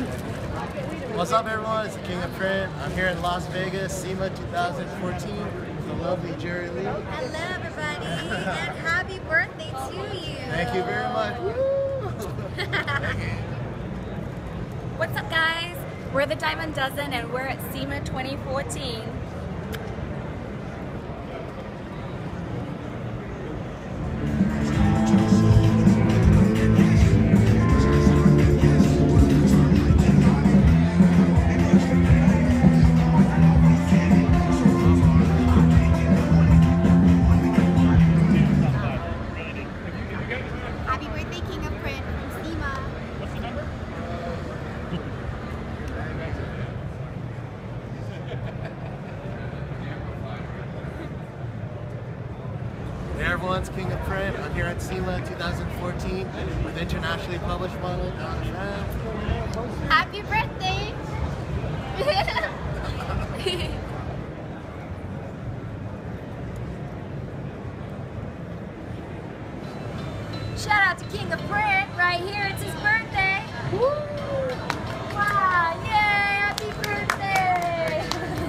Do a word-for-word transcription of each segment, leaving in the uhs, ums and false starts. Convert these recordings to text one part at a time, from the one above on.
What's up, everyone? It's the King of Print. I'm here in Las Vegas, SEMA twenty fourteen, with the lovely Jerry Lee. Hello, everybody, and happy birthday to you. Thank you very much. What's up, guys? We're the Diamond Dozen, and we're at SEMA twenty fourteen. Happy birthday, King of Print from SEMA. What's the number? Hey everyone, it's King of Print. I'm here at SEMA twenty fourteen with internationally published model Donna Tramp. Happy birthday! Shout out to King of Print right here. It's his birthday. Woo! Wow! Yay! Happy birthday!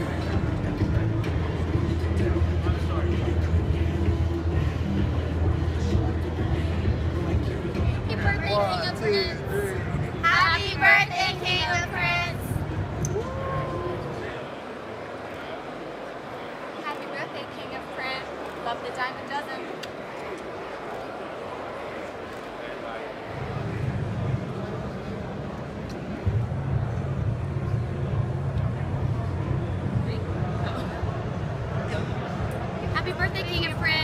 Happy birthday, One, King of two, Print! three. Happy birthday, King of Print! Happy birthday, King of Print. Love the Diamond Dozen. Happy birthday, King of Print!